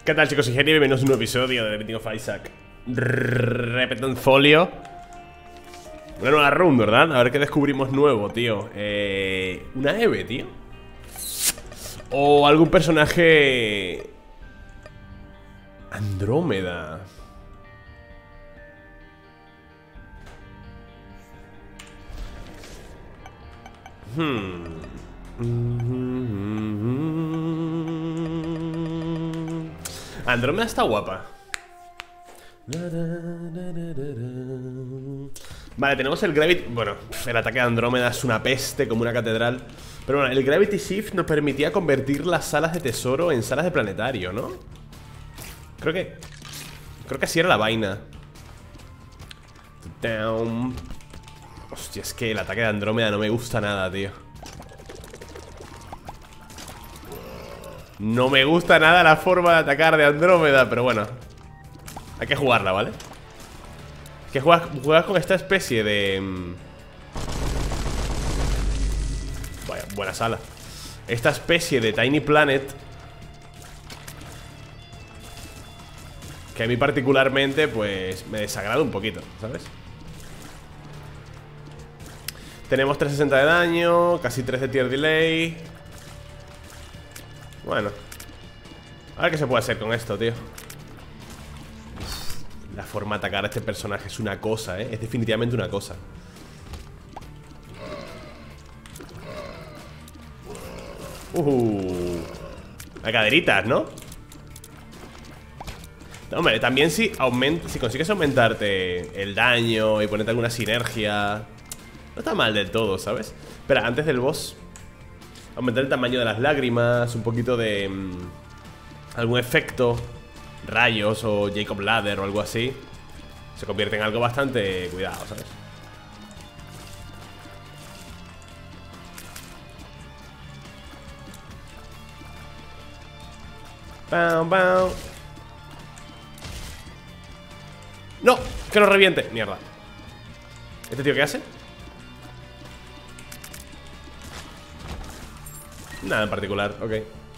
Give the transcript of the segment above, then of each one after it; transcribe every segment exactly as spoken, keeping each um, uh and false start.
¿Qué tal, chicos? Ingenio, bienvenidos a un nuevo episodio de The Binding of Isaac Repetent Folio. Una nueva run, ¿verdad? A ver qué descubrimos nuevo, tío. eh, Una Eve, tío. O algún personaje... Andrómeda. Hmm. Andrómeda está guapa. Vale, tenemos el Gravity... Bueno, el ataque de Andrómeda es una peste como una catedral. Pero bueno, el Gravity Shift nos permitía convertir las salas de tesoro en salas de planetario, ¿no? Creo que... Creo que así era la vaina. Down. Hostia, es que el ataque de Andrómeda no me gusta nada, tío. No me gusta nada la forma de atacar de Andrómeda, pero bueno, hay que jugarla, ¿vale? Que juegas, juegas con esta especie de... Vaya, buena sala. Esta especie de Tiny Planet que a mí particularmente, pues, me desagrada un poquito, ¿sabes? Tenemos trescientos sesenta de daño, casi tres de tier delay. Bueno, a ver qué se puede hacer con esto, tío. La forma de atacar a este personaje es una cosa, ¿eh? Es definitivamente una cosa. Uh, Hay caderitas, ¿no? No, hombre, también si, aumenta, si consigues aumentarte el daño y ponerte alguna sinergia, no está mal del todo, ¿sabes? Espera, antes del boss, aumentar el tamaño de las lágrimas, un poquito de... Mmm, algún efecto, rayos o Jacob Ladder o algo así, se convierte en algo bastante cuidado, ¿sabes? Bam, bam. ¡No! ¡Que no reviente! Mierda. ¿Este tío qué hace? Nada en particular, ok.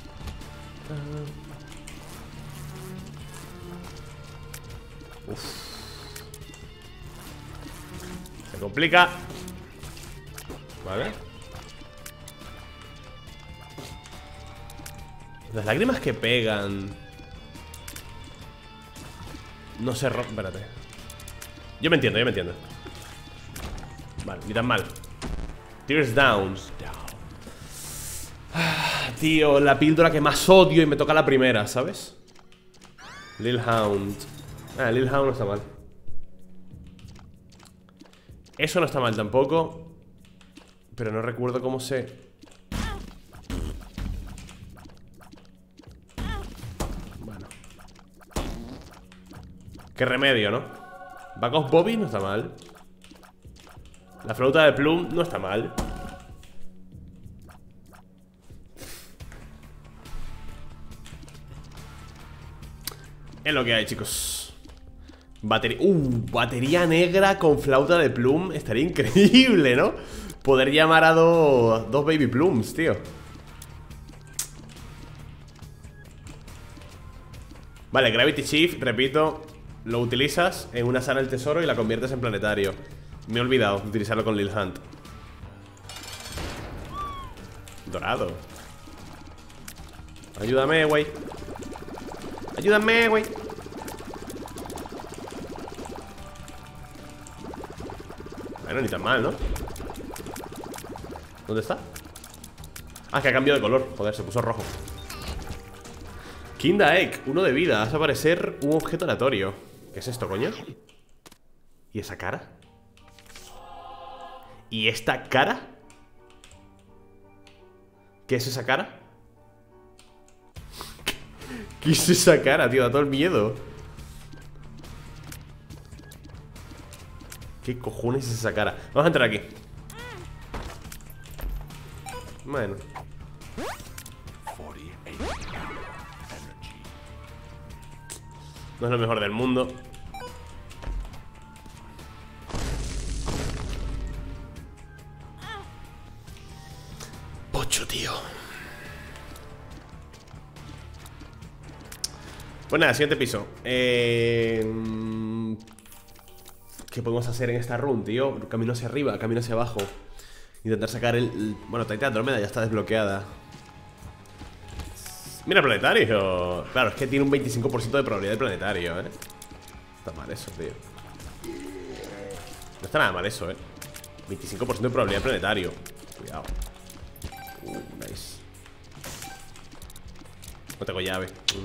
Uf. Se complica. Vale. Las lágrimas que pegan no se rompen. Espérate. Yo me entiendo, yo me entiendo. Vale, ni tan mal. Tears down. Ah, tío, la píldora que más odio y me toca la primera, ¿sabes? Lil Hound. Ah, Lil Hound no está mal. Eso no está mal tampoco. Pero no recuerdo cómo se... Bueno. Qué remedio, ¿no? Back of Bobby no está mal. La flauta de Plum no está mal. Es lo que hay, chicos. Batería... Uh, batería negra con flauta de Plum. Estaría increíble, ¿no? Poder llamar a do... dos Baby Plums, tío. Vale, Gravity Shift, repito, lo utilizas en una sala del tesoro y la conviertes en planetario. Me he olvidado de utilizarlo con Lil Hunt. Dorado. Ayúdame, güey. Ayúdame, güey. Bueno, ni tan mal, ¿no? ¿Dónde está? Ah, que ha cambiado de color. Joder, se puso rojo. Kinda Egg, uno de vida. Hace aparecer un objeto aleatorio. ¿Qué es esto, coño? ¿Y esa cara? ¿Y esta cara? ¿Qué es esa cara? ¿Qué es esa cara, tío? Da todo el miedo. ¿Qué cojones es esa cara? Vamos a entrar aquí. Bueno. No es lo mejor del mundo. Pocho, tío. Pues nada, siguiente piso. Eh... ¿Qué podemos hacer en esta run, tío? Camino hacia arriba, camino hacia abajo. Intentar sacar el... el... Bueno, Titan Andrómeda ya está desbloqueada. Mira, planetario. Claro, es que tiene un veinticinco por ciento de probabilidad de planetario, ¿eh? Está mal eso, tío. No está nada mal eso, ¿eh? veinticinco por ciento de probabilidad de planetario. Cuidado. Uh, nice. No tengo llave. Mm.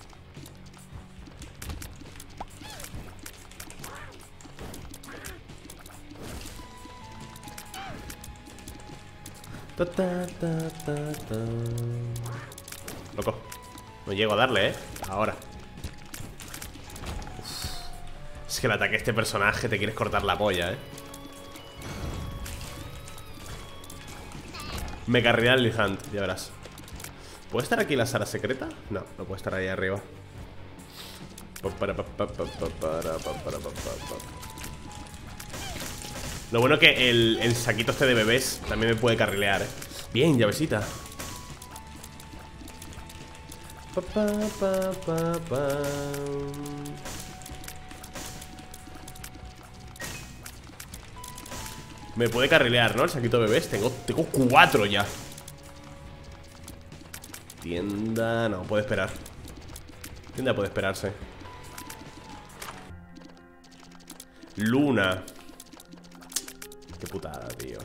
Ta, ta, ta, ta, ta. Loco. No llego a darle, ¿eh? Ahora. Uf. Es que el ataque de este personaje te quieres cortar la polla, ¿eh? Me carría el Hunt, ya verás. ¿Puede estar aquí la sala secreta? No, no puede estar ahí arriba. Lo bueno que el, el saquito este de bebés también me puede carrilear, ¿eh? Bien, llavecita. Pa, pa, pa, pa, pa. Me puede carrilear, ¿no? El saquito de bebés. Tengo, tengo cuatro ya. Tienda... No, puede esperar. Tienda puede esperarse. Luna. Qué putada, tío.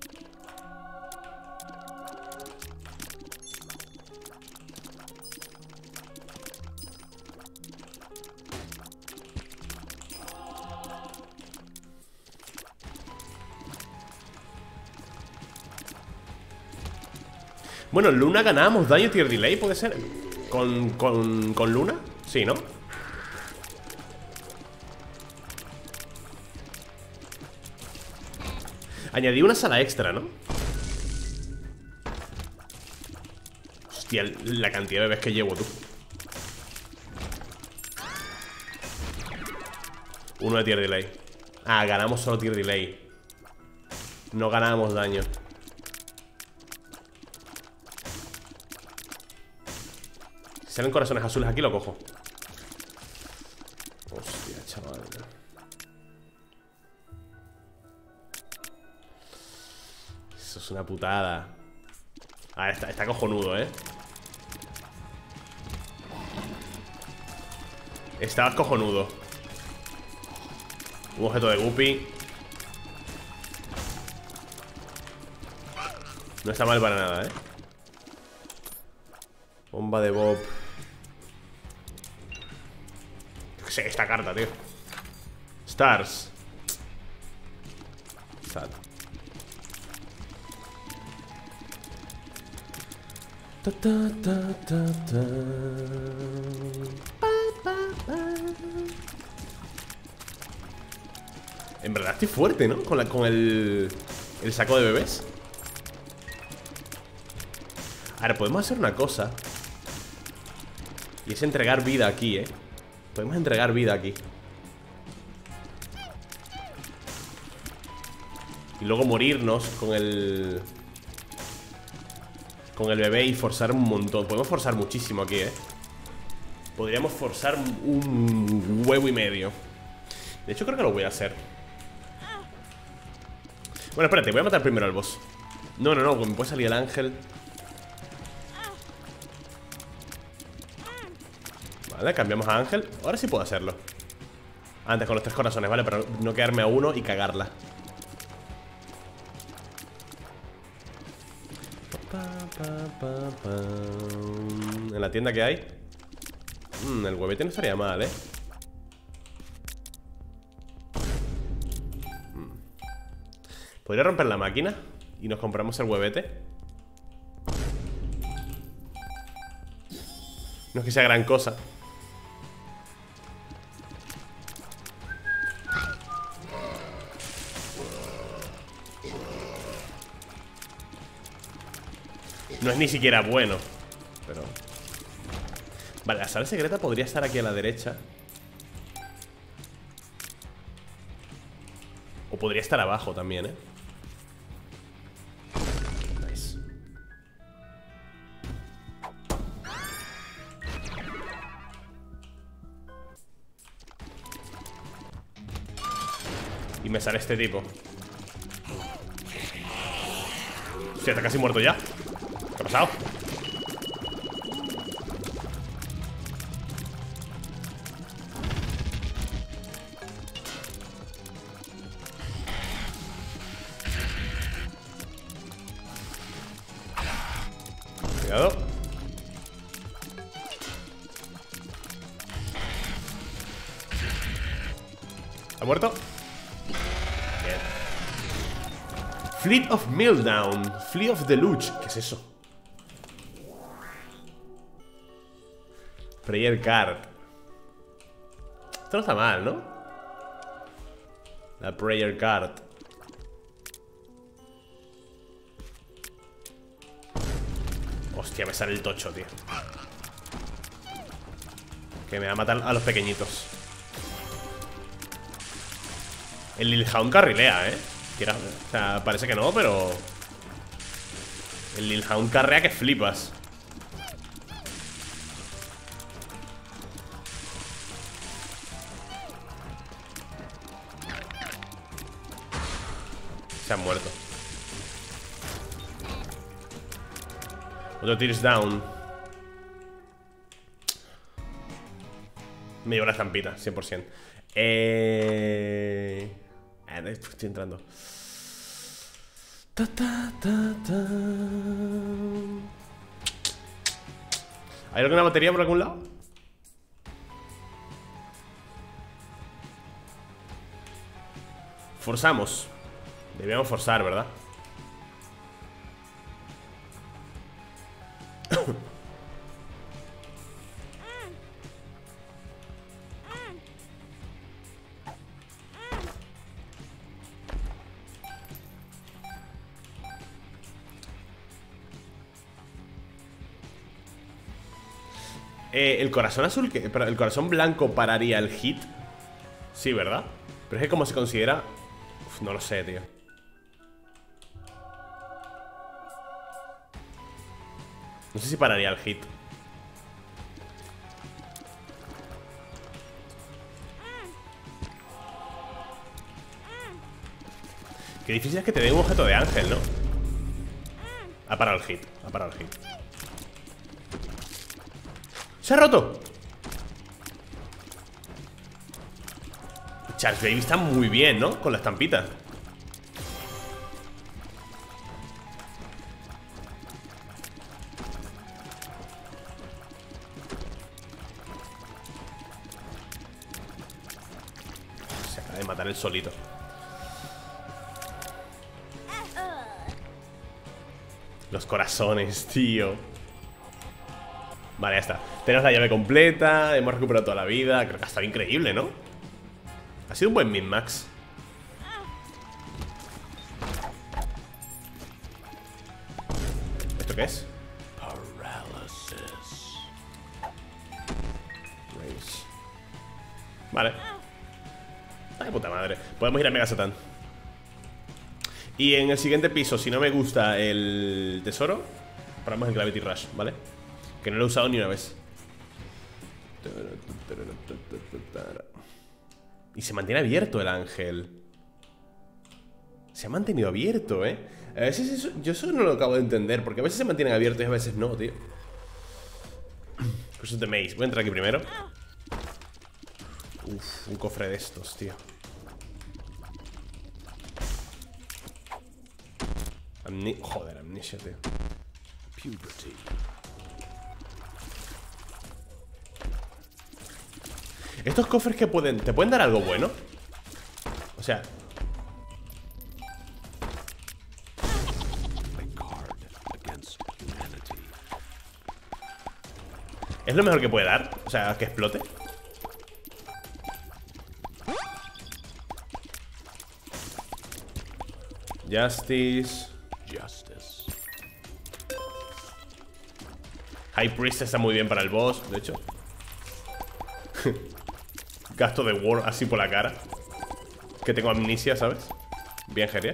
Bueno, Luna ganamos daño tier delay, ¿puede ser? ¿Con, con, con Luna? Sí, ¿no? Añadí una sala extra, ¿no? Hostia, la cantidad de bebés que llevo, tú. Uno de tier delay. Ah, ganamos solo tier delay. No ganamos daño. Si salen corazones azules aquí, lo cojo. Hostia, chaval. Eso es una putada. Ah, está, está cojonudo, ¿eh? Estabas cojonudo. Un objeto de Guppy. No está mal para nada, ¿eh? Bomba de Bob. ¿Qué sé esta carta, tío? Stars. Sad. Ta, ta, ta, ta, ta. Pa, pa, pa. En verdad estoy fuerte, ¿no? Con, la, con el, el saco de bebés. Ahora, podemos hacer una cosa. Y es entregar vida aquí, ¿eh? Podemos entregar vida aquí. Y luego morirnos con el... Con el bebé y forzar un montón. Podemos forzar muchísimo aquí, ¿eh? Podríamos forzar un huevo y medio. De hecho, creo que lo voy a hacer. Bueno, espérate, voy a matar primero al boss. No, no, no, me puede salir el ángel. Vale, cambiamos a Ángel. Ahora sí puedo hacerlo. Antes con los tres corazones, ¿vale? Para no quedarme a uno y cagarla. En la tienda que hay. mm, El huevete no estaría mal, ¿eh? mm. Podría romper la máquina y nos compramos el huevete. No es que sea gran cosa. No es ni siquiera bueno. Pero... Vale, la sala secreta podría estar aquí a la derecha. O podría estar abajo también, ¿eh? Nice. Y me sale este tipo. Hostia, está casi muerto ya. ¿Qué ha pasado? Cuidado. ¿Ha muerto? Bien. Fleet of Mildown. Fleet of the Luch. ¿Qué es eso? Prayer Card. Esto no está mal, ¿no? La Prayer Card. Hostia, me sale el tocho, tío. Que me va a matar a los pequeñitos. El Lilhound carrilea, ¿eh? Quiera, o sea, parece que no, pero... El Lilhound carrea que flipas. Se han muerto. Otro Tears Down. Me llevo la estampita, cien por ciento. Eh... Estoy entrando. Ta, ta, ta, ta. ¿Hay alguna batería por algún lado? Forzamos. Debíamos forzar, ¿verdad? Eh, el corazón azul, que, pero el corazón blanco pararía el hit. Sí, ¿verdad? Pero es que como se considera... Uf, no lo sé, tío. No sé si pararía el hit. Qué difícil es que te dé un objeto de ángel, ¿no? Ha parado el hit, ha parado el hit. ¡Se ha roto! Charles Baby está muy bien, ¿no? Con la estampita. Se acaba de matar el solito. Los corazones, tío. Vale, ya está. Tenemos la llave completa. Hemos recuperado toda la vida. Creo que ha estado increíble, ¿no? Ha sido un buen min-max. ¿Esto qué es? Vale. Ay, puta madre. Podemos ir a Mega Satan. Y en el siguiente piso, si no me gusta el tesoro, paramos en Gravity Rush, ¿vale? Que no lo he usado ni una vez. Y se mantiene abierto el ángel. Se ha mantenido abierto, ¿eh? A veces eso, yo eso no lo acabo de entender, porque a veces se mantienen abiertos y a veces no, tío. Cruces de Maze. Voy a entrar aquí primero. Uf, un cofre de estos, tío. Amni Joder, amnesia, tío. Puberty. Estos cofres que pueden... ¿Te pueden dar algo bueno? O sea... ¿Es lo mejor que puede dar? O sea, que explote. Justice. Justice. High Priest está muy bien para el boss, de hecho. Gasto de Ward así por la cara. Que tengo amnesia, ¿sabes? Bien genial.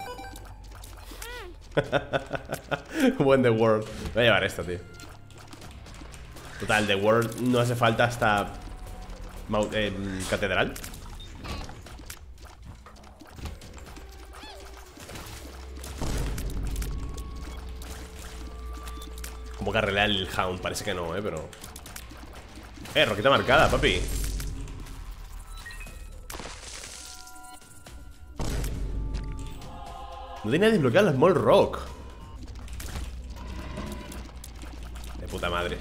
Buen The World. Voy a llevar esta, tío. Total, The World no hace falta hasta eh, Catedral. Como que arreglar el Hound, parece que no, eh, pero... Eh, roquita marcada, papi. No tenía desbloqueado la Small Rock. De puta madre.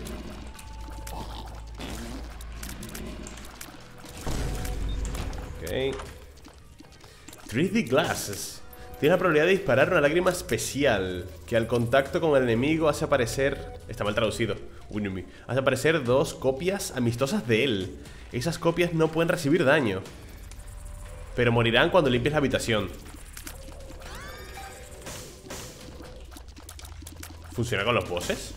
Ok. tres D Glasses. Tiene la probabilidad de disparar una lágrima especial que al contacto con el enemigo hace aparecer... Está mal traducido. Uy, no me- Hace aparecer dos copias amistosas de él. Esas copias no pueden recibir daño, pero morirán cuando limpies la habitación. ¿Funciona con los bosses?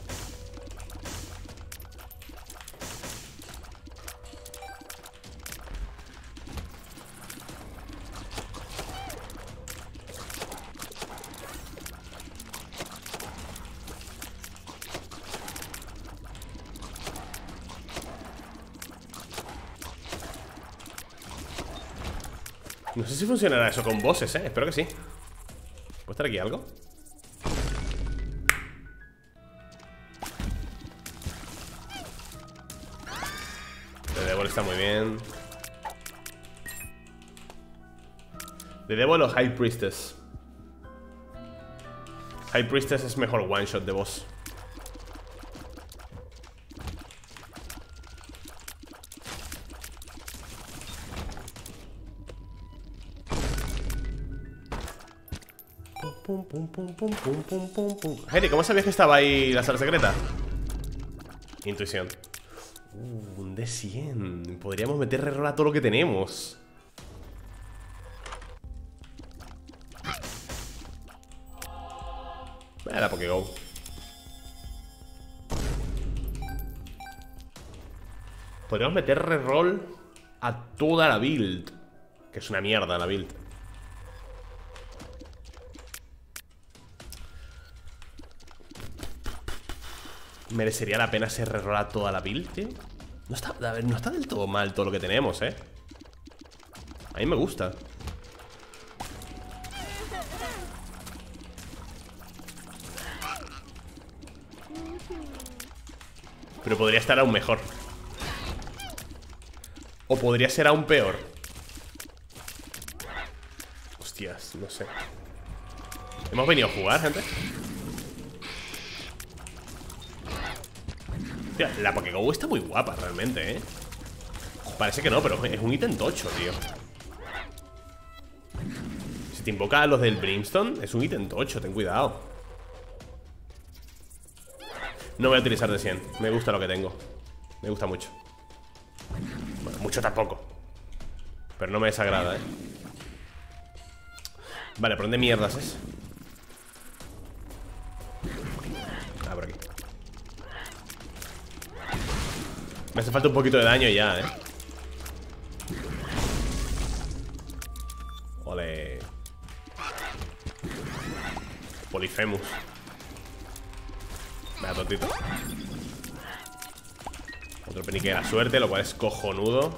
No sé si funcionará eso con bosses, eh. Espero que sí. ¿Puede estar aquí algo? The Devil está muy bien. The Devil o High Priestess. High Priestess es mejor one shot de boss. Pum, pum, pum, pum, pum, pum, pum, pum. Henry, ¿cómo sabías que estaba ahí la sala secreta? Intuición. Uh, un D cien. Podríamos meter reroll a todo lo que tenemos. Ah, la Pokégol. Podríamos meter reroll a toda la build, que es una mierda la build. ¿Merecería la pena hacer reroll a toda la build, tío? No está, a ver, no está del todo mal todo lo que tenemos, eh. A mí me gusta. Pero podría estar aún mejor. O podría ser aún peor. Hostias, no sé. ¿Hemos venido a jugar, gente? Hostia, la Pokégol está muy guapa realmente, ¿eh? Parece que no, pero es un ítem tocho, tío. Si te invoca a los del Brimstone, es un ítem tocho, ten cuidado. No voy a utilizar de cien. Me gusta lo que tengo. Me gusta mucho. Bueno, mucho tampoco, pero no me desagrada, ¿eh? Vale, ¿por dónde mierdas es? Ah, por aquí. Me hace falta un poquito de daño ya, ¿eh? Ole. Polifemus. Venga, tontito. Otro penique de la suerte, lo cual es cojonudo.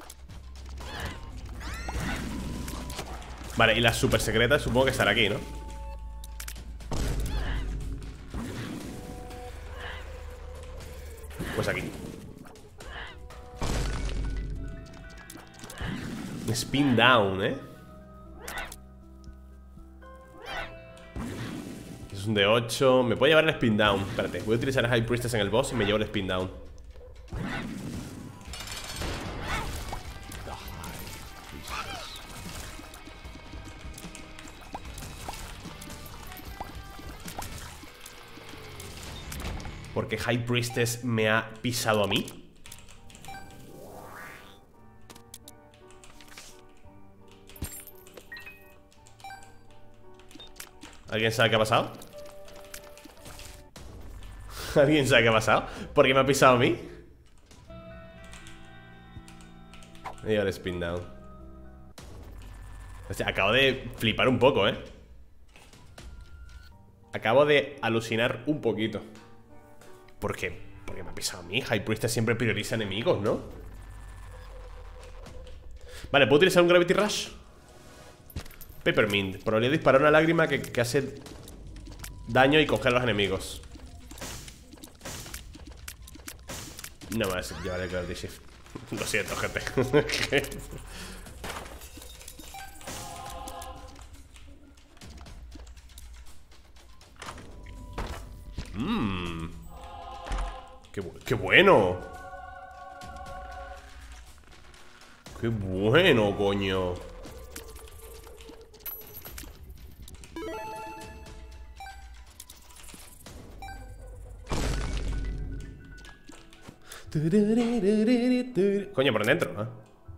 Vale, y la super secreta supongo que estará aquí, ¿no? Pues aquí. Spin down, ¿eh? Es un de ocho. Me puedo llevar el spin down. Espérate, voy a utilizar el High Priestess en el boss y me llevo el spin down. Porque High Priestess me ha pisado a mí. ¿Alguien sabe qué ha pasado? ¿Alguien sabe qué ha pasado? ¿Por qué me ha pisado a mí? Me llevo el spin down. O sea, acabo de flipar un poco, ¿eh? Acabo de alucinar un poquito. ¿Por qué? Porque me ha pisado a mí. High Priestess siempre prioriza enemigos, ¿no? Vale, ¿puedo utilizar un Gravity Rush? Peppermint. Probabilidad de disparar una lágrima que, que hace daño y coger a los enemigos. No me vas a llevar el Gravity Shift. Lo siento, gente. Mmm. Qué, bu qué bueno. Qué bueno, coño. Coño, por dentro, ¿eh?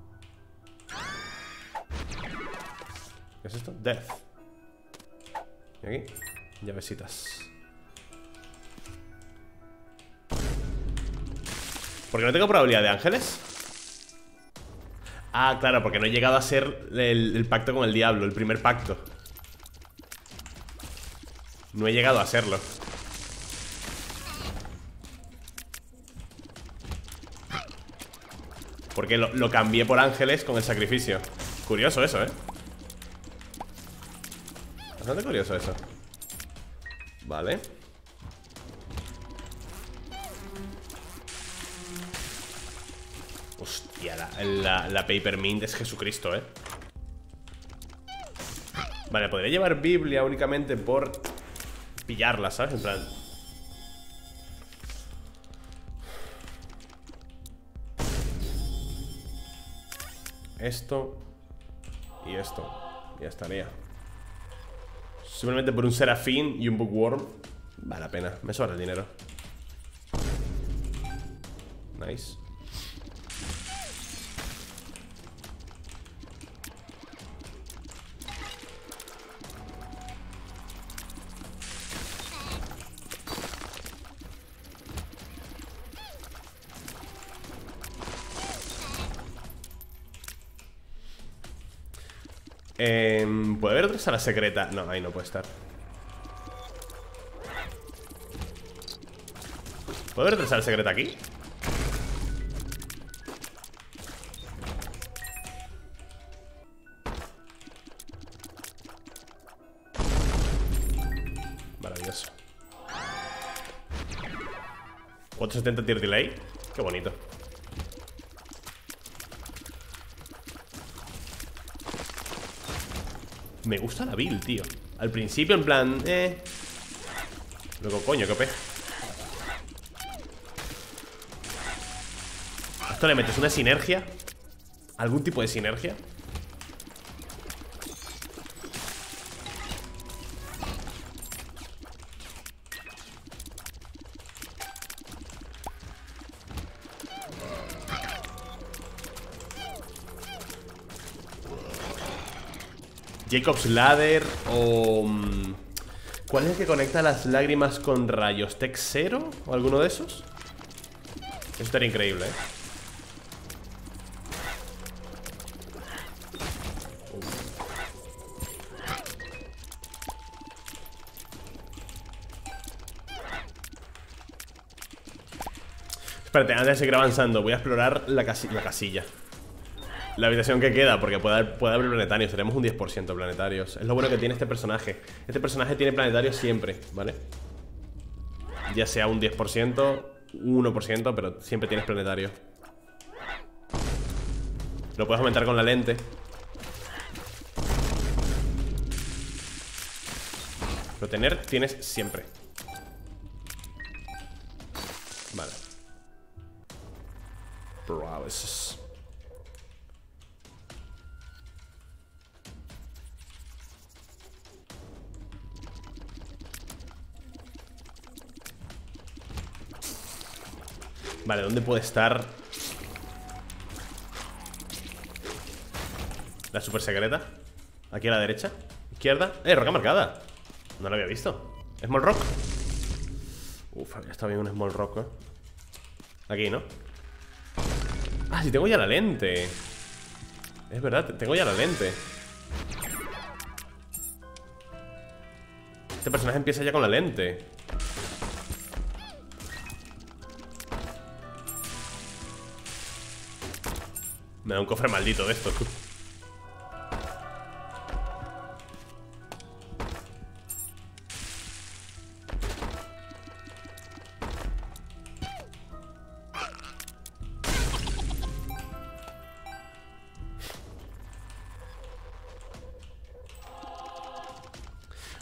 ¿Qué es esto? Death. Y aquí, llavecitas. ¿Por qué no tengo probabilidad de ángeles? Ah, claro, porque no he llegado a hacer el, el pacto con el diablo, el primer pacto. No he llegado a hacerlo. Porque lo, lo cambié por ángeles con el sacrificio. Curioso eso, ¿eh? Bastante curioso eso. Vale. Hostia, la, la, la Papermint es Jesucristo, ¿eh? Vale, podría llevar Biblia únicamente por pillarla, ¿sabes? En plan... Esto y esto. Ya estaría. Simplemente por un serafín y un bookworm vale la pena, me sobra el dinero. Nice. Eh, ¿Puede haber otra sala secreta? No, ahí no puede estar. ¿Puede haber otra sala secreta aquí? Maravilloso. cuatrocientos setenta tier delay. Qué bonito. Me gusta la build, tío. Al principio, en plan, eh. Luego, coño, qué O P. ¿A esto le metes una sinergia? ¿Algún tipo de sinergia? Jacob's Ladder o... ¿Cuál es el que conecta las lágrimas con rayos? ¿Tech Zero? ¿O alguno de esos? Eso estaría increíble, ¿eh? Espérate, antes de seguir avanzando, voy a explorar la, casi la casilla. La habitación que queda, porque puede haber, puede haber planetarios. Tenemos un diez por ciento de planetarios. Es lo bueno que tiene este personaje. Este personaje tiene planetarios siempre, ¿vale? Ya sea un diez por ciento, un uno por ciento, pero siempre tienes planetario. Lo puedes aumentar con la lente. Pero tener tienes siempre. Vale. Paralysis. Vale, ¿dónde puede estar la super secreta? Aquí a la derecha, izquierda. ¡Eh, roca marcada! No la había visto. ¿Small rock? Uf, había estado bien un small rock, ¿eh? Aquí, ¿no? Ah, sí, tengo ya la lente. Es verdad, tengo ya la lente. Este personaje empieza ya con la lente. Me da un cofre maldito de estos.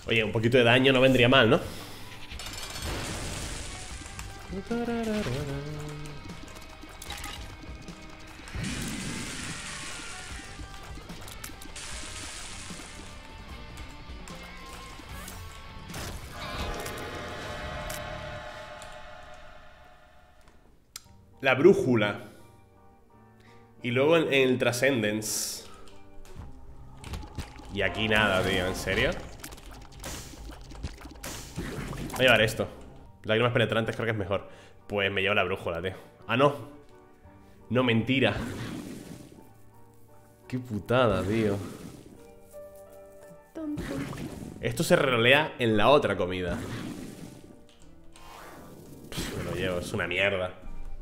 Oye, un poquito de daño no vendría mal, ¿no? La brújula. Y luego en, en el Transcendence. Y aquí nada, tío, ¿en serio? Voy a llevar esto. Lágrimas penetrantes creo que es mejor. Pues me llevo la brújula, tío. Ah, no. No, mentira. Qué putada, tío. Esto se relea en la otra comida. Pff, me lo llevo, es una mierda.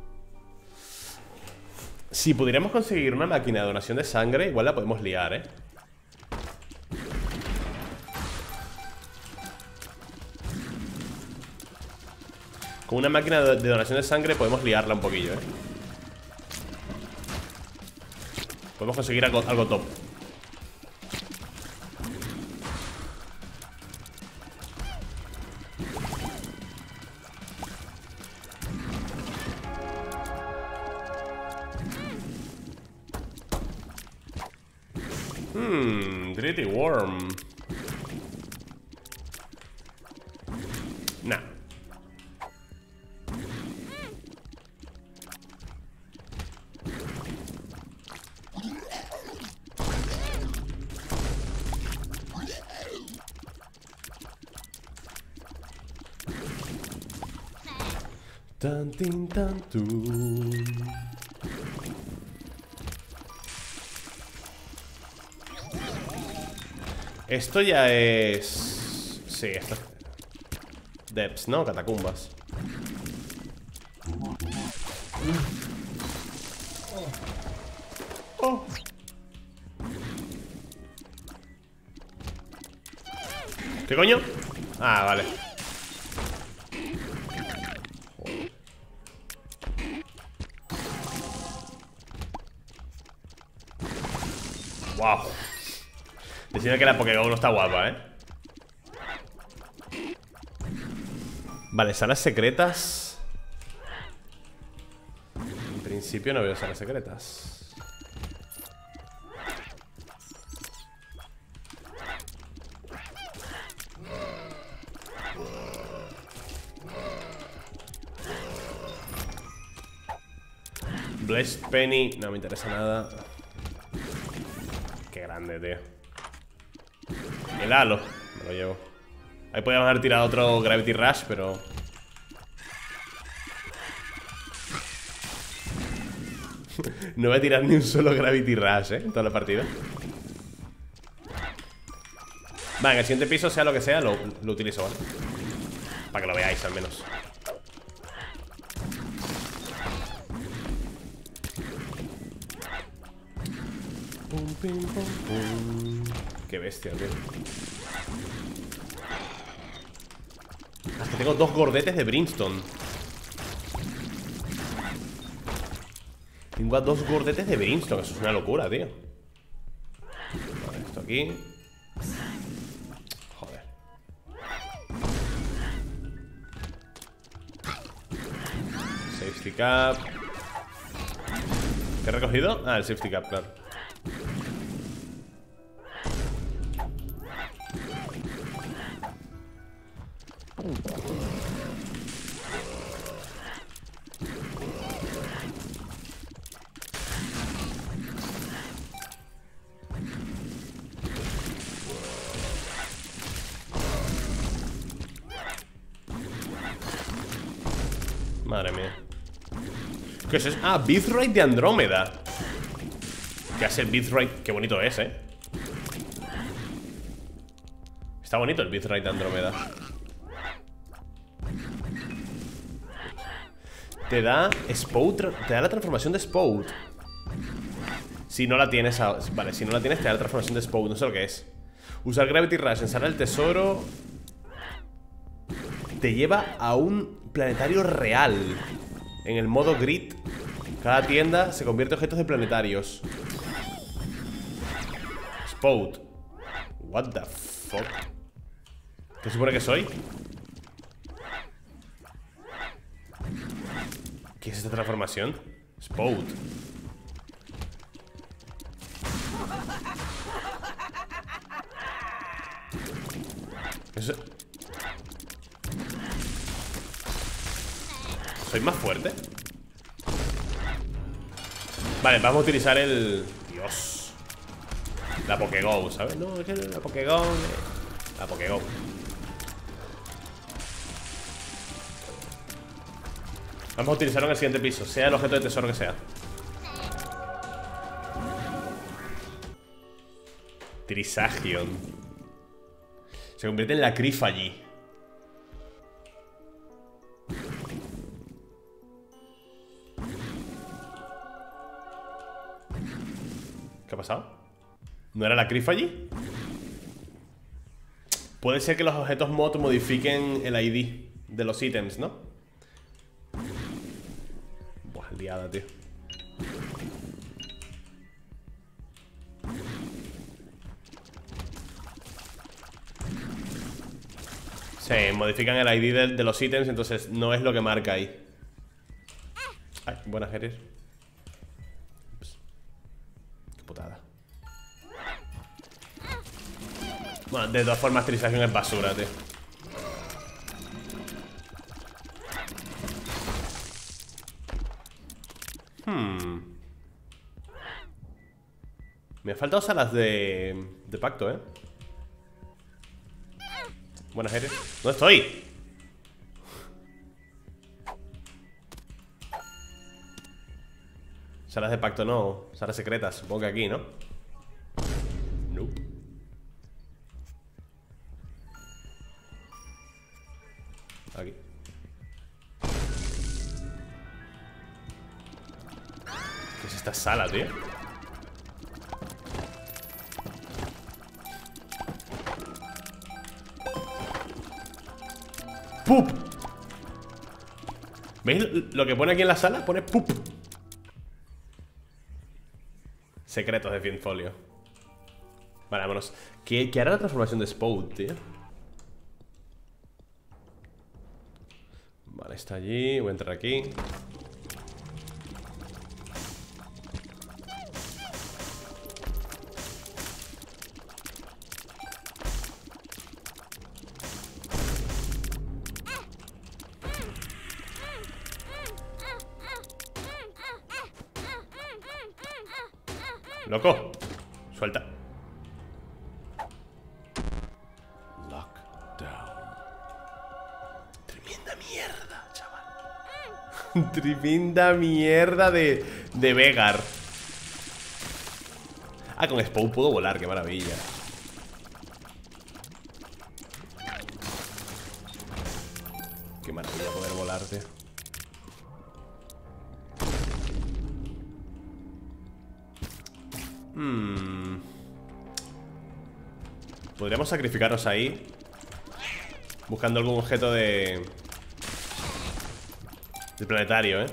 Si pudiéramos conseguir una máquina de donación de sangre, igual la podemos liar, ¿eh? Con una máquina de donación de sangre podemos liarla un poquillo, ¿eh? Podemos conseguir algo, algo top. Hmm, Gritty Worm. Nah. Tan, tin, tan, tun. Esto ya es... Sí, esto... Depths, ¿no? Catacumbas. Oh. ¿Qué coño? Ah, vale. Wow. Decime que la Pokémon no está guapa, ¿eh? Vale, salas secretas. En principio no veo salas secretas. Blessed Penny, no me interesa nada. Qué grande, tío. El halo, me lo llevo. Ahí podríamos haber tirado otro Gravity Rush, pero... No voy a tirar ni un solo Gravity Rush, ¿eh? En toda la partida. Vale, en el siguiente piso, sea lo que sea, lo, lo utilizo, ¿vale? Para que lo veáis, al menos. Pum, pim, pum, pum. Qué bestia, tío. Hasta tengo dos gordetes de Brimstone. Tengo a dos gordetes de Brimstone. Eso es una locura, tío. Vale, esto aquí. Joder. Safety cap. ¿Qué he recogido? Ah, el safety cap, claro. Madre mía. ¿Qué es eso? Ah, Birthright de Andrómeda. ¿Qué hace el Birthright? Qué bonito es, eh. Está bonito el Birthright de Andrómeda. Te da Spout, te da la transformación de Spout. Si no la tienes, a, vale, si no la tienes te da la transformación de Spout. No sé lo que es. Usar Gravity Rush en Sala del Tesoro te lleva a un planetario real. En el modo grid, cada tienda se convierte en objetos de planetarios. Spout. What the fuck. ¿Qué supone que soy? ¿Qué es esta transformación? Spout. Eso... ¿Soy más fuerte? Vale, vamos a utilizar el... Dios. La Pokégou, ¿sabes? No, es que la Pokégou... La Pokégou. Vamos a utilizarlo en el siguiente piso, sea el objeto de tesoro que sea. Trisagion. Se convierte en la Crifa allí. ¿Qué ha pasado? ¿No era la Crifa allí? Puede ser que los objetos mod modifiquen el I D de los ítems, ¿no? Buah, liada, tío. Sí, modifican el I D de, de los ítems, entonces no es lo que marca ahí. Ay, buena Gerir. Ups. Qué putada. Bueno, de todas formas, Trisagion es basura, tío. Hmm. Me han faltado salas de, de pacto, ¿eh? Buenas, Eres. ¿Dónde estoy? Salas de pacto no. Salas secretas. Supongo que aquí, ¿no? Nope. Aquí. ¿Qué es esta sala, tío? ¡Pup! ¿Veis lo que pone aquí en la sala? Pone ¡pup! Secretos de Fiendfolio. Vale, vámonos. ¿Qué, ¿Qué hará la transformación de Spout, tío? Vale, está allí. Voy a entrar aquí. Loco, suelta. Lockdown. Tremenda mierda, chaval. Tremenda mierda de, de Vegar. Ah, con Spout puedo volar, qué maravilla. Qué maravilla poder volar, tío. Hmm. Podríamos sacrificarnos ahí, buscando algún objeto de... del planetario, ¿eh?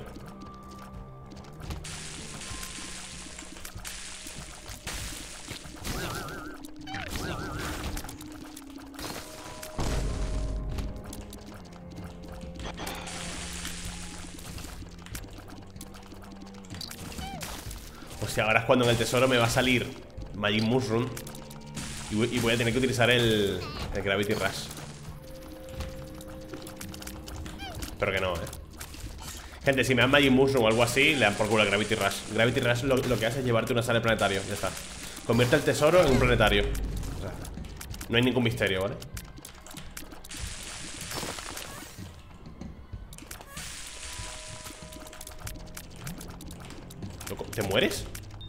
O sea, ahora es cuando en el tesoro me va a salir Magic Mushroom y voy a tener que utilizar el, el Gravity Rush. Pero que no, eh. Gente, si me dan Magic Mushroom o algo así, le dan por culo el Gravity Rush. Gravity Rush lo, lo que hace es llevarte una sala de planetario. Ya está. Convierte el tesoro en un planetario. O sea, no hay ningún misterio, ¿vale? Loco, ¿te mueres?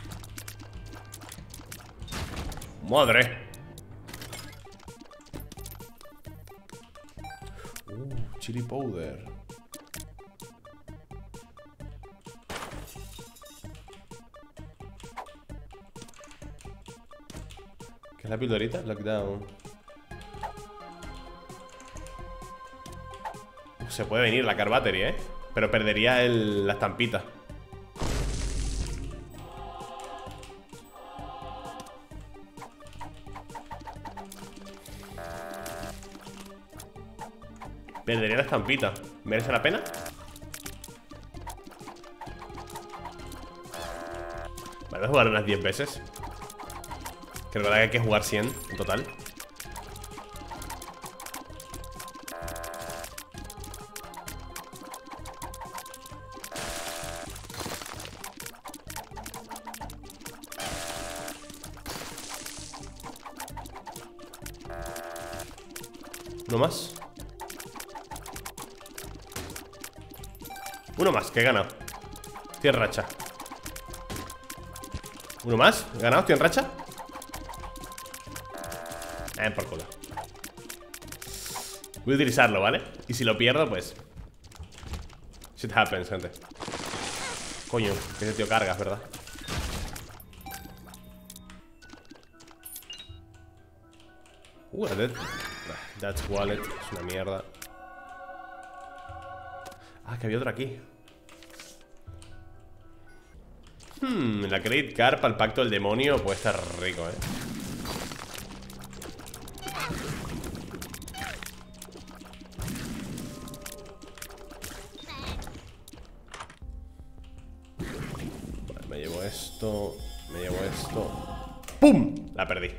¡Madre! Uh, chili powder. ¿Qué es la pildorita? Lockdown. Uh, se puede venir la car battery, ¿eh? Pero perdería el, la estampita. Perdería la estampita. ¿Merece la pena? Vale, voy a jugar unas diez veces. Que recuerda que hay que jugar cien en total. Uno más. Uno más, que he ganado. Estoy en racha. Uno más, he ganado, estoy en racha. Eh, por culo. Voy a utilizarlo, ¿vale? Y si lo pierdo, pues shit happens, gente. Coño, que ese tío cargas, ¿verdad? Uh, dead. That's wallet, es una mierda. Ah, que había otro aquí. Hmm, la credit card para el pacto del demonio puede estar rico, eh. Vale, me llevo esto. Me llevo esto. ¡Pum! La perdí.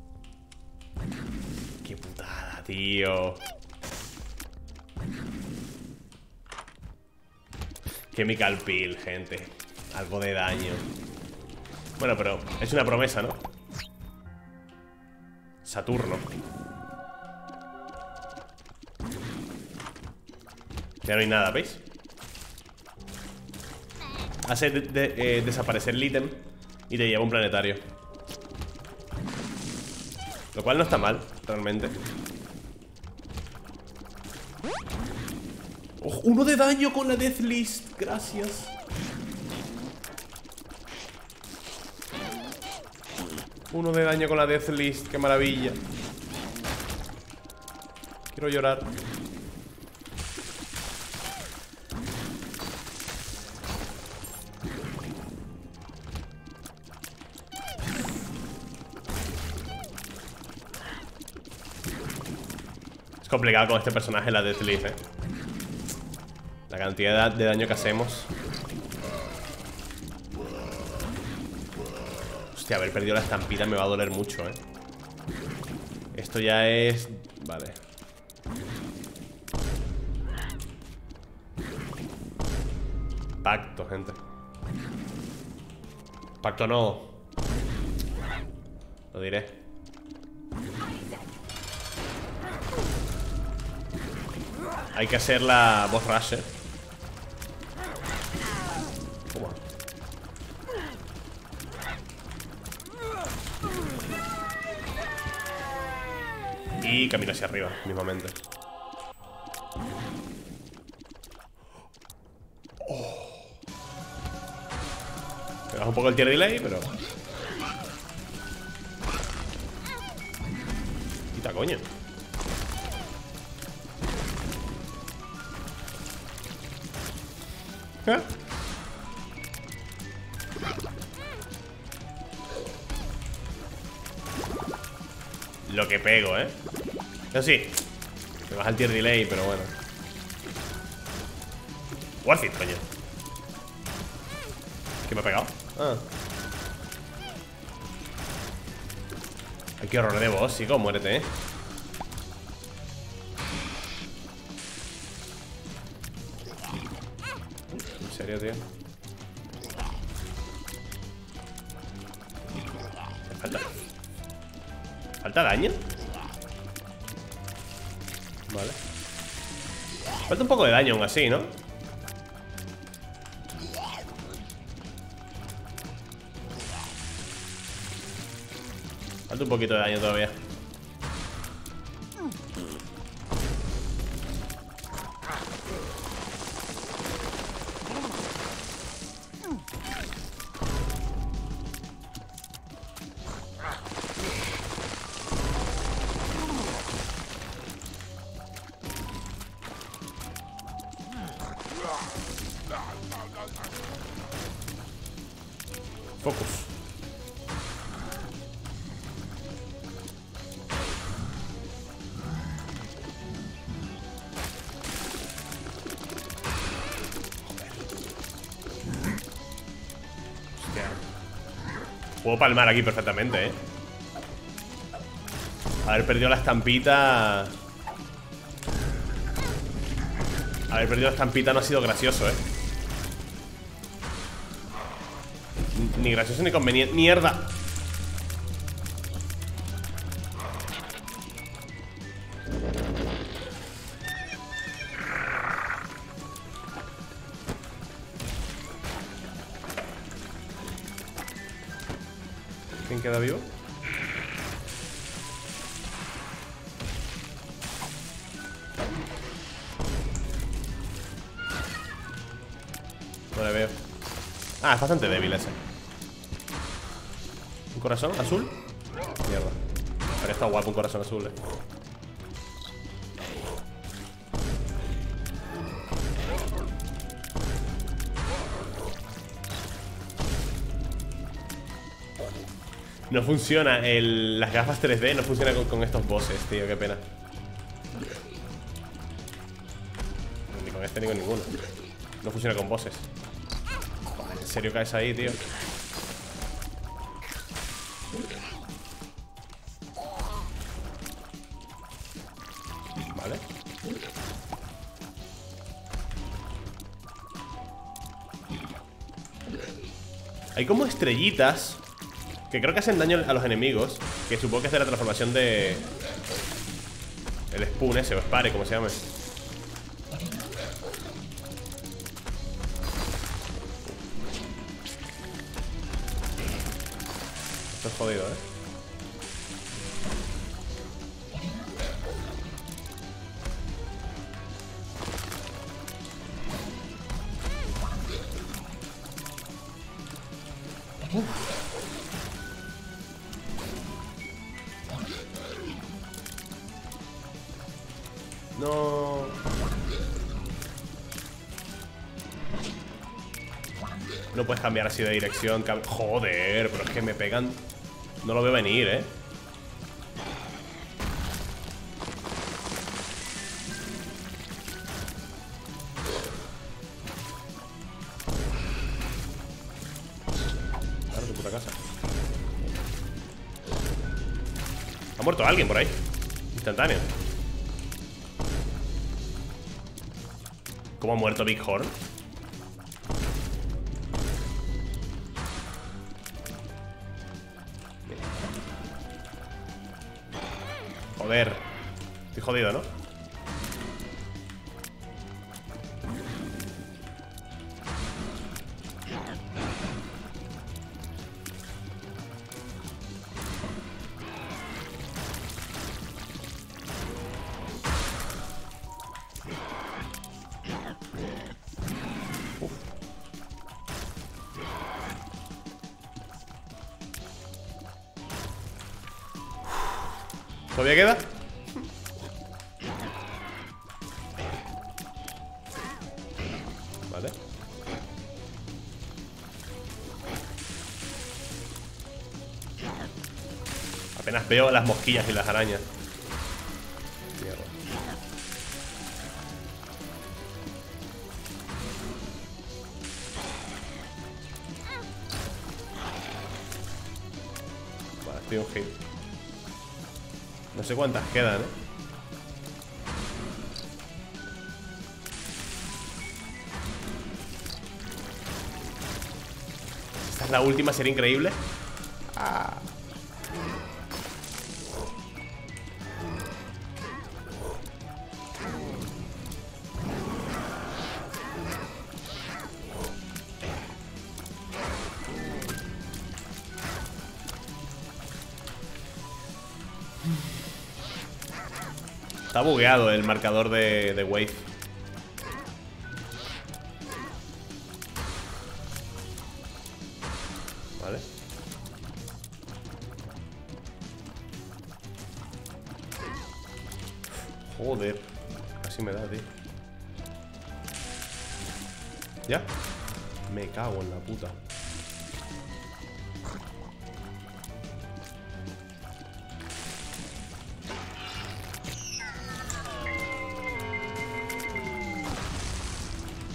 Qué putada, tío. Chemical Peel, gente. Algo de daño. Bueno, pero es una promesa, ¿no? Saturno. Ya no hay nada, ¿veis? Hace de, de, eh, desaparecer el ítem y te lleva un planetario. Lo cual no está mal, realmente. Oh, uno de daño con la Death List. Gracias. Uno de daño con la Death List. Qué maravilla. Quiero llorar. Es complicado con este personaje la Death List, eh. La cantidad de daño que hacemos. Hostia, haber perdido la estampida me va a doler mucho, eh. Esto ya es... Vale. Pacto, gente. Pacto no. Lo diré. Hay que hacer la boss rush, eh. Toma. Y camino hacia arriba, mismamente. Oh. Me baja un poco el tier delay, pero... Quita, coño. ¿Eh? Lo que pego, ¿eh? Eso sí, me baja el tier delay, pero bueno. Worth it, coño. ¿Qué me ha pegado? Ah. Ay, qué horror de boss, chico, muérete, ¿eh? ¿En serio, tío? ¿Me falta? ¿Falta daño? Vale. Falta un poco de daño aún así, ¿no? Falta un poquito de daño todavía. Focus. Puedo palmar aquí perfectamente, eh. Haber perdido la estampita. Haber perdido la estampita no ha sido gracioso, eh. Ni gracioso ni conveniente. ¡Mierda! ¿Quién queda vivo? No le veo. Ah, es bastante débil ese. ¿Un corazón azul? Mierda. Habría estado guapo un corazón azul, eh. No funciona el, las gafas tres D no funciona con, con estos bosses, tío, qué pena. Ni con este ni con ninguno. No funciona con bosses. ¿En serio caes ahí, tío? Vale. Hay como estrellitas que creo que hacen daño a los enemigos, que supongo que es de la transformación de... el Spoon ese, o Spare, como se llame. Esto es jodido, eh. Uf. No. No puedes cambiar así de dirección. Joder, pero es que me pegan. No lo veo venir, eh. Claro, tu puta casa. Ha muerto alguien por ahí. Instantáneo. ¿Cómo ha muerto Big Horn? Joder. Estoy jodido, ¿no? ¿Todavía queda? Vale. Apenas veo las mosquillas y las arañas. Mierda. Vale, estoy un hit. No sé cuántas quedan, ¿eh? Esta es la última, sería increíble. Ah. Está bugueado el marcador de, de Wave. Vale. Joder. Casi me da, tío. ¿Ya? Me cago en la puta.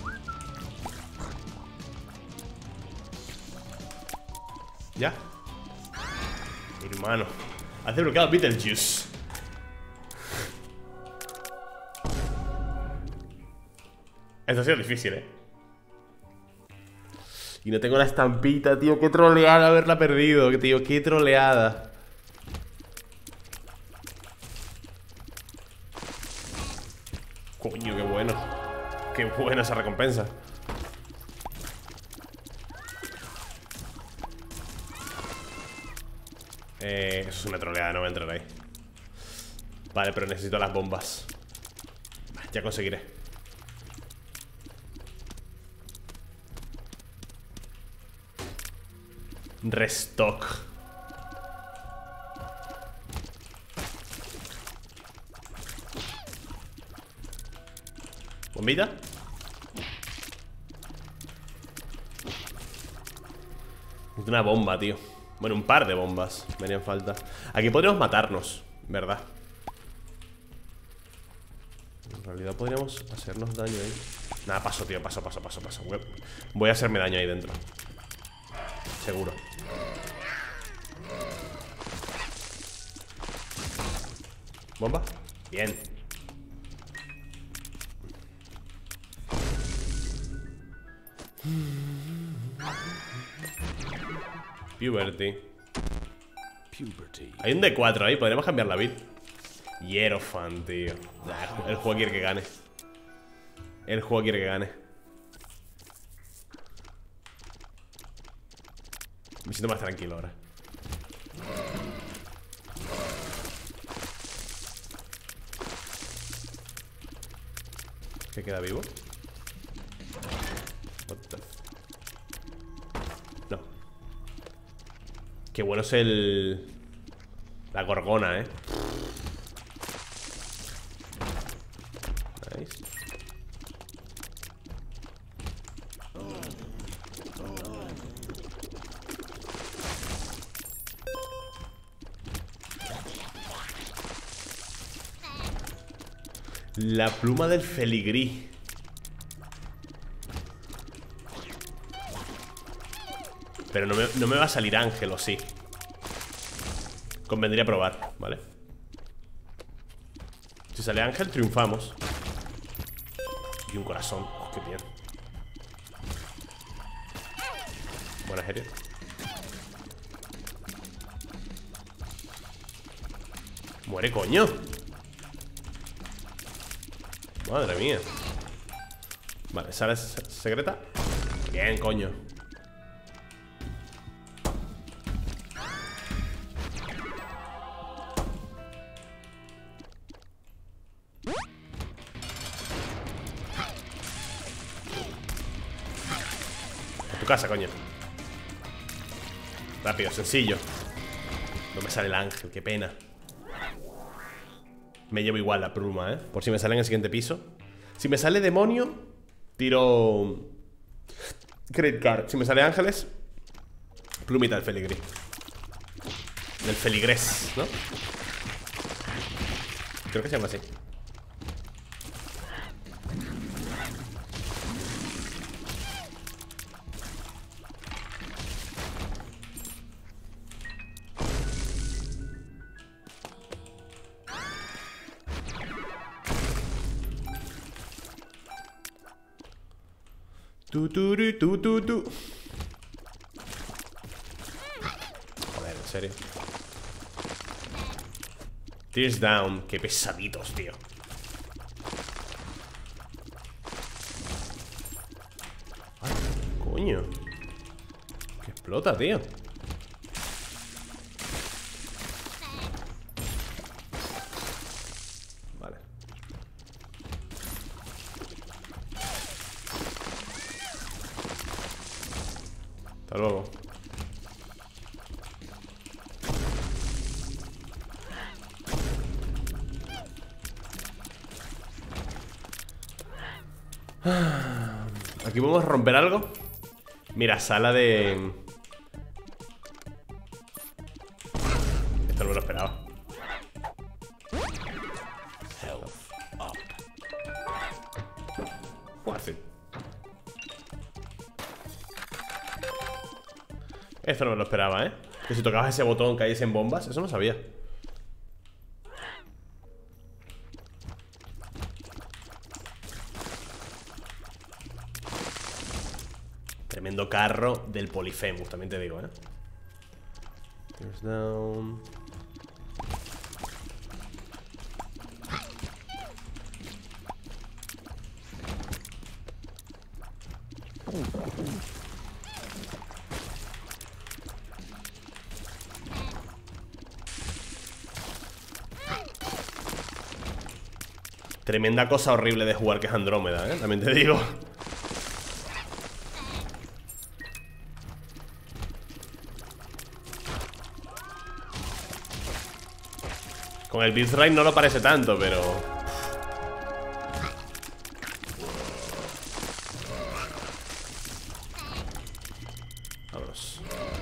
¿Ya? Hermano, hace bloqueado Beetlejuice. Esto ha sido difícil, eh. Y no tengo la estampita, tío. Qué troleada haberla perdido, tío. Qué troleada. Coño, qué bueno. Qué buena esa recompensa. Eh, eso es una troleada, no voy a entrar ahí. Vale, pero necesito las bombas. Ya conseguiré. Restock. ¿Bombita? Necesito una bomba, tío. Bueno, un par de bombas me harían falta. Aquí podríamos matarnos, ¿verdad? En realidad podríamos hacernos daño ahí. Nada, paso, tío, paso, paso, paso, paso. Voy a hacerme daño ahí dentro. Seguro. ¿Bomba? Bien. Puberty. Puberty. Hay un D cuatro ahí, podríamos cambiar la build. Hierofan, tío. Nah, el juego quiere que gane. El juego quiere que gane. Me siento más tranquilo ahora. ¿Qué queda vivo? What the f- No. Qué bueno es el... La gorgona, eh. Nice. La pluma del feligrí. Pero no me, no me va a salir ángel, ¿o sí? Convendría probar, ¿vale? Si sale ángel, triunfamos. Y un corazón. Oh, qué bien. Buena serie. Muere, coño. Madre mía. Vale, sala secreta. Bien, coño. A tu casa, coño. Rápido, sencillo. No me sale el ángel, qué pena. Me llevo igual la pluma, ¿eh? Por si me sale en el siguiente piso. Si me sale demonio, tiro credit card. Si me sale ángeles, plumita del feligrí. Del feligrés, ¿no? Creo que se llama así. Tu, tu, tu, tu, tu, tu. Joder, en serio. Tears down. Qué pesaditos, tío. Ay, coño. Que explota, tío. Vale. Hasta luego. Aquí podemos romper algo. Mira, sala de... Esto no me lo esperaba. Fácil. Esto no me lo esperaba, ¿eh? Que si tocabas ese botón caías en bombas. Eso no sabía. Tremendo carro del Polifemus, también te digo, ¿eh? Tears down. Tremenda cosa horrible de jugar que es Andrómeda, ¿eh? También te digo. Con el bitrate no lo parece tanto, pero... Vámonos.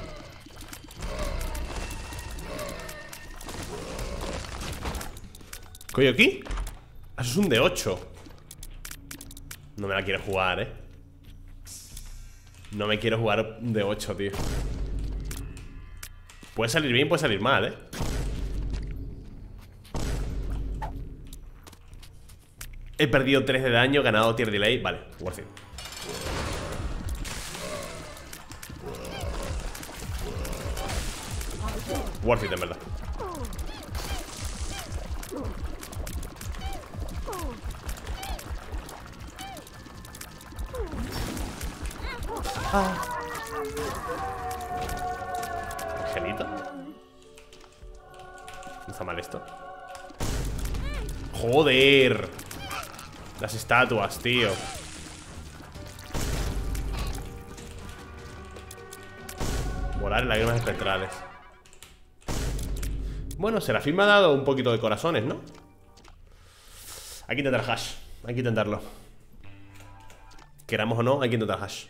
¿Coño aquí? Eso es un de ocho. No me la quiero jugar, eh. No me quiero jugar un de ocho, tío. Puede salir bien, puede salir mal, eh. He perdido tres de daño, ganado tier delay. Vale, worth it. Worth it, en verdad. Ah. Angelito. No está mal esto. Joder. Las estatuas, tío. Volar en lágrimas espectrales. Bueno, Serafín me ha dado un poquito de corazones, ¿no? Hay que intentar hash. Hay que intentarlo. Queramos o no, hay que intentar hash.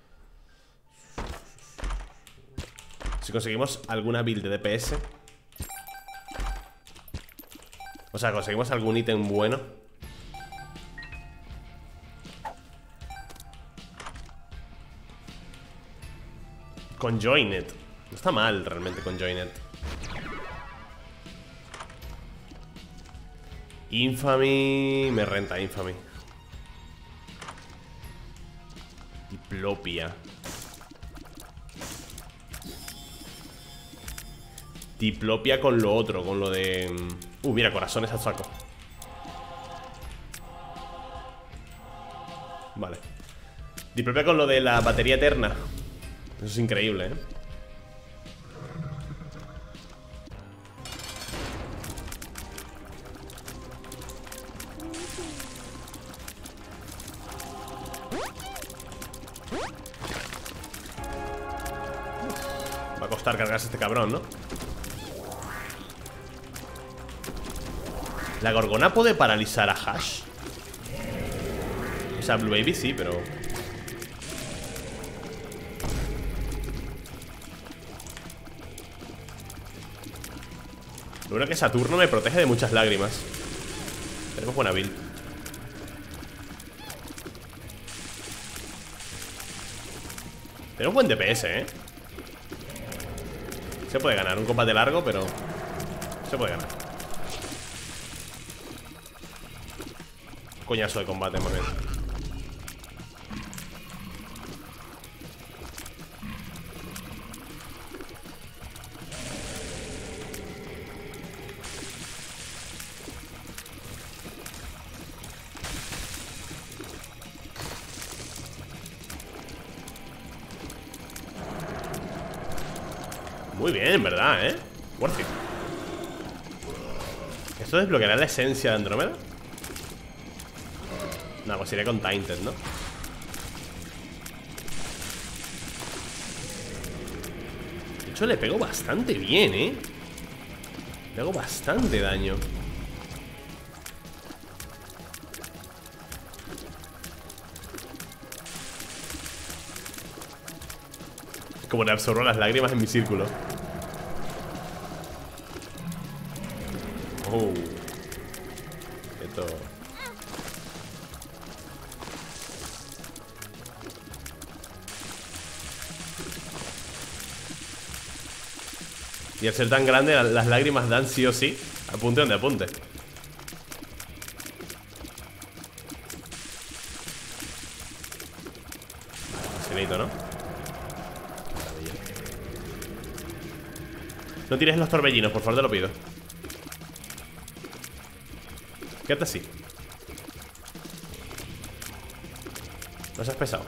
Si conseguimos alguna build de D P S, o sea, conseguimos algún ítem bueno. Con Joinet. No está mal realmente con Joinet. Infamy. Me renta Infamy. Diplopia. Diplopia con lo otro, con lo de... Uh, mira, corazones al saco. Vale. Diplopia con lo de la batería eterna. Eso es increíble, ¿eh? Va a costar cargarse este cabrón, ¿no? ¿La Gorgona puede paralizar a Hash? O sea, Blue Baby sí, pero... Lo bueno que Saturno me protege de muchas lágrimas. Tenemos buena build. Tenemos buen D P S, ¿eh? Se puede ganar, un combate largo, pero se puede ganar. Coñazo de combate, más bien. Muy bien, en verdad, ¿eh? Worth it. ¿Esto desbloqueará la esencia de Andrómeda? No, pues iré con Tainted, ¿no? De hecho, le pego bastante bien, ¿eh? Le hago bastante daño. Como le absorbo las lágrimas en mi círculo. Oh. Esto. Y al ser tan grande, las lágrimas dan sí o sí. Apunte donde apunte. Facilito, ¿no? No tires los torbellinos, por favor, te lo pido. Quédate así. No seas pesado.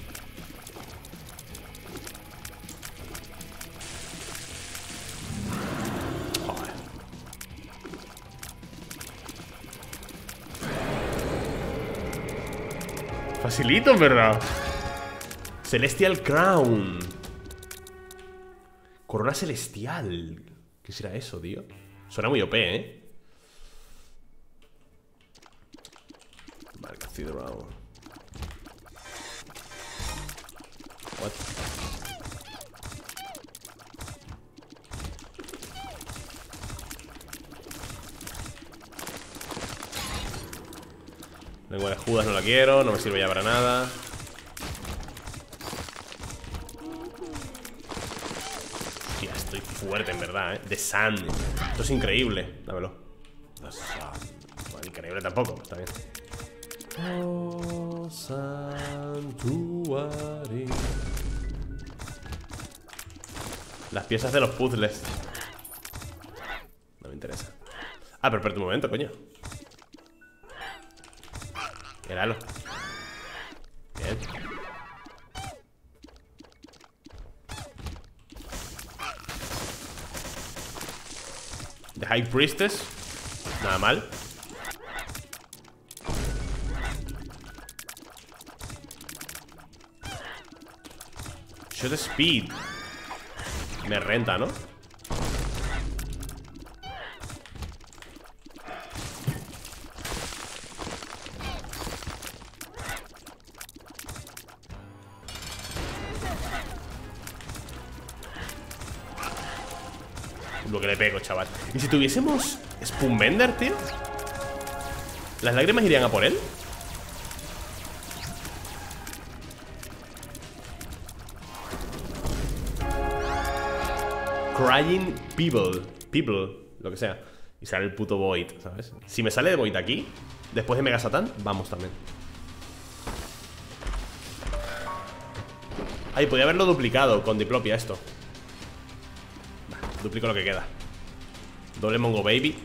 Joder. Facilito, en verdad. Celestial Crown. Corona celestial. ¿Qué será eso, tío? Suena muy O P, ¿eh? Vale, Cathedral. What? Lengua de Judas no la quiero, no me sirve ya para nada. Hostia, estoy fuerte en verdad, eh. The Sun. Esto es increíble. Dámelo. The Sun. Bueno, increíble tampoco, está bien. Oh, santuario. Las piezas de los puzzles. No me interesa. Ah, pero espérate un momento, coño. Míralo. Bien. The High Priestess. Nada mal. Shot Speed. Me renta, ¿no? Lo que le pego, chaval. ¿Y si tuviésemos Spoonbender, tío? ¿Las lágrimas irían a por él? Crying People. People, lo que sea. Y sale el puto Void, ¿sabes? Si me sale de Void aquí, después de Mega Satan, vamos también. Ay, podía haberlo duplicado con Diplopia esto. Bah, duplico lo que queda. Doble Mongo Baby.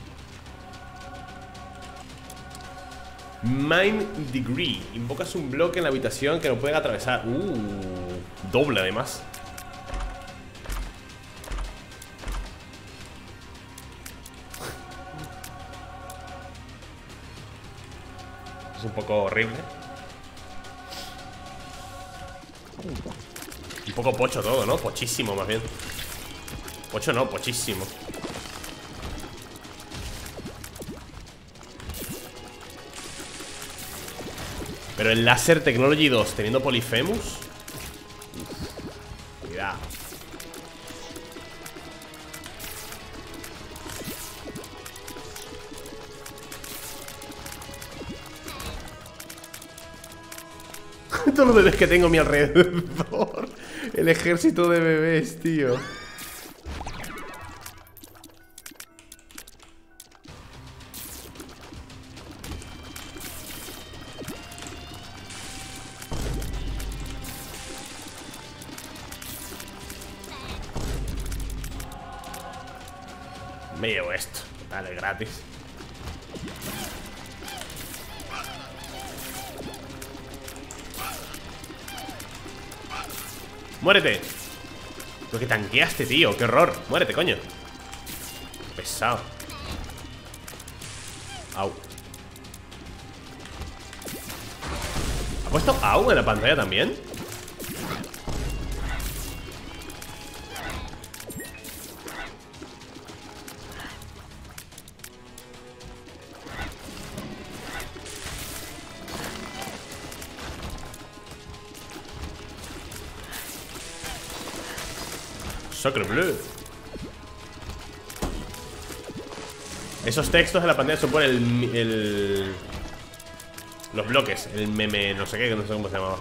Mind Degree. Invocas un bloque en la habitación que no pueden atravesar. Uh, doble además. Es un poco horrible. Un poco pocho todo, ¿no? Pochísimo, más bien. Pocho no, pochísimo. Pero el Laser Technology dos teniendo Polyphemus. Uf, cuidado. Todos los bebés que tengo a mi alrededor. El ejército de bebés, tío. Me llevo esto. Dale, gratis. ¡Muérete! Lo que tanqueaste, tío, qué horror. Muérete, coño. Pesado. Au. ¿Ha puesto au en la pantalla también? Sacre bleu. Esos textos en la pantalla suponen el, el... los bloques. El meme, no sé qué, no sé cómo se llamaba.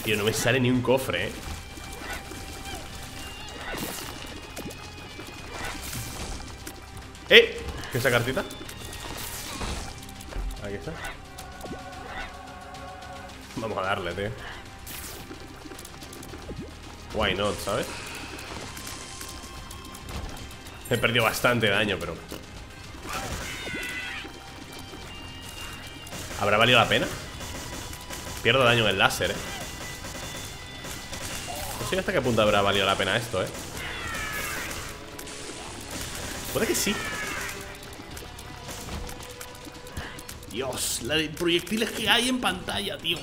Tío, no me sale ni un cofre, eh. ¡Eh! ¿Qué es esa cartita? Aquí está. Vamos a darle, tío. Why not, ¿sabes? He perdido bastante daño, pero... ¿habrá valido la pena? Pierdo daño en el láser, eh. No sé hasta qué punto habrá valido la pena esto, eh. Puede que sí. Dios, la de proyectiles que hay en pantalla, tío.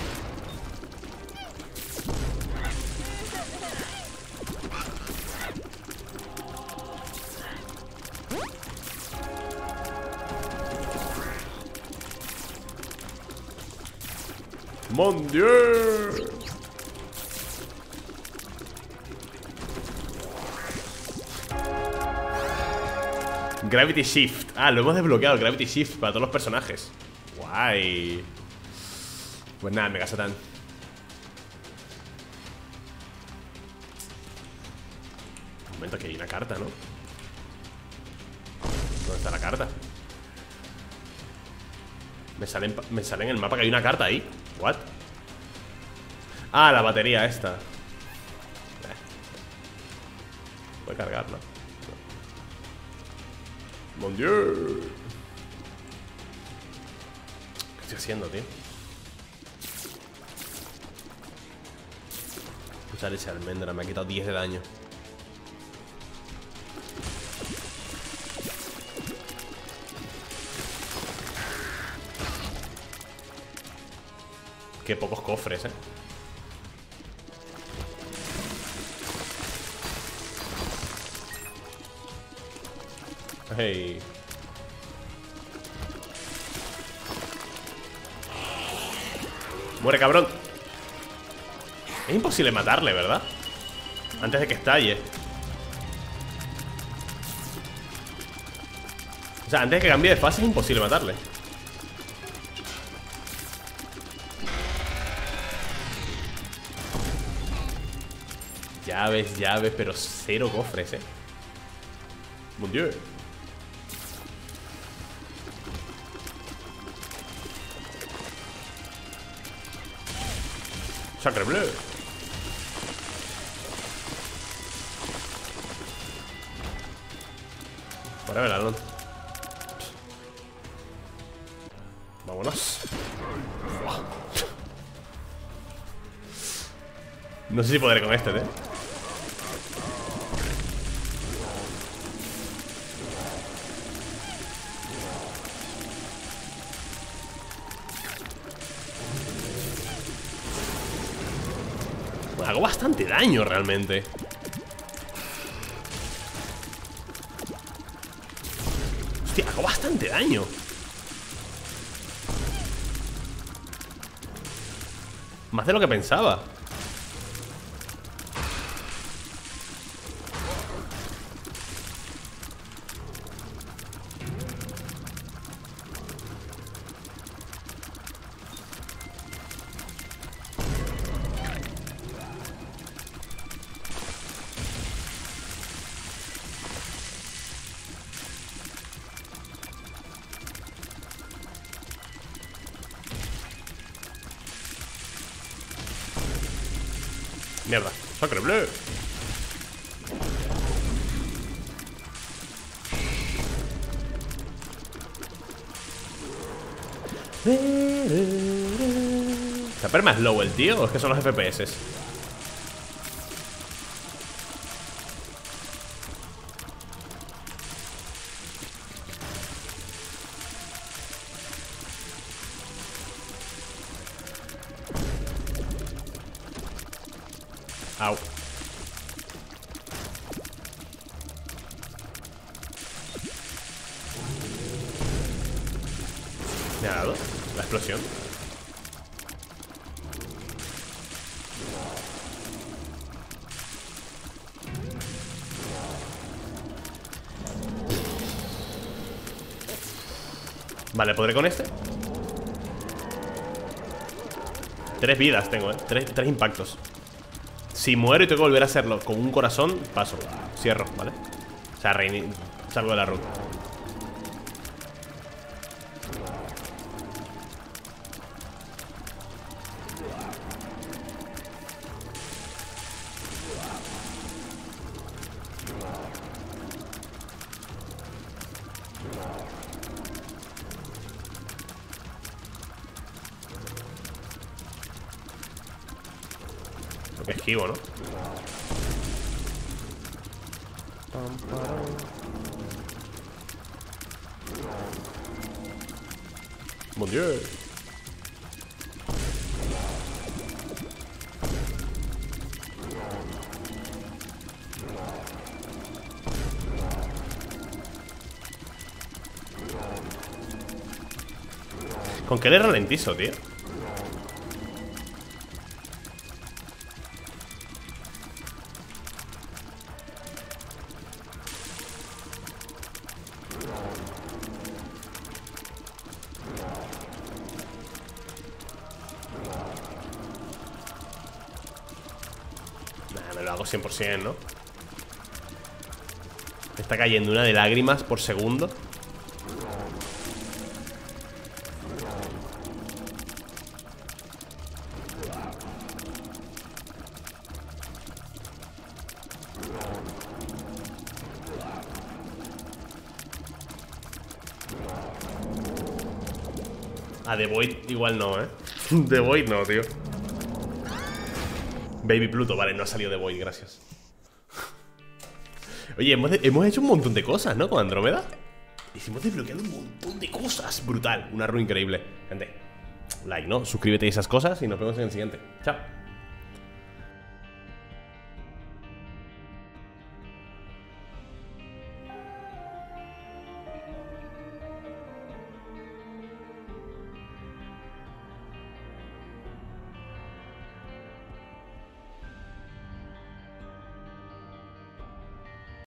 ¡Mon Dieu! Gravity Shift. Ah, lo hemos desbloqueado, el Gravity Shift para todos los personajes. Guay. Pues nada, Mega Satán. Un momento, que hay una carta, ¿no? ¿Dónde está la carta? Me sale, en, me sale en el mapa que hay una carta ahí. What? Ah, la batería esta. eh. Voy a cargarla. Mon Dieu. ¿Qué estoy haciendo, tío? Usar esa almendra, me ha quitado diez de daño. Qué pocos cofres, eh. Hey. Muere, cabrón. Es imposible matarle, ¿verdad? Antes de que estalle. O sea, antes de que cambie de fase es imposible matarle. Llaves, llaves, pero cero cofres, eh. Mon Dieu. Sacre bleu. Para ver, Alon. Vámonos. No sé si podré con este, ¿eh? Hago bastante daño realmente. Hostia, hago bastante daño. Más de lo que pensaba. Mierda, sacre bleu. ¿Está perma slow el tío o es que son los F P S? Au. ¿Me ha dado la explosión? Vale, ¿podré con este? Tres vidas tengo, eh Tres, tres impactos. Si muero y tengo que volver a hacerlo con un corazón, paso, cierro, ¿vale? O sea, reini salgo de la run. Lo que esquivo, ¿no? Mon Dieu. ¿Con qué le ralentizo, tío? Nah, me lo hago cien por cien, ¿no? Me está cayendo una de lágrimas por segundo. A The Void igual no, ¿eh? The Void no, tío. Baby Pluto, vale, no ha salido The Void, gracias. Oye, hemos, de, hemos hecho un montón de cosas, ¿no? Con Andrómeda. Hicimos desbloqueado un montón de cosas. Brutal, una run increíble. Gente, like, ¿no? Suscríbete y esas cosas y nos vemos en el siguiente. Chao.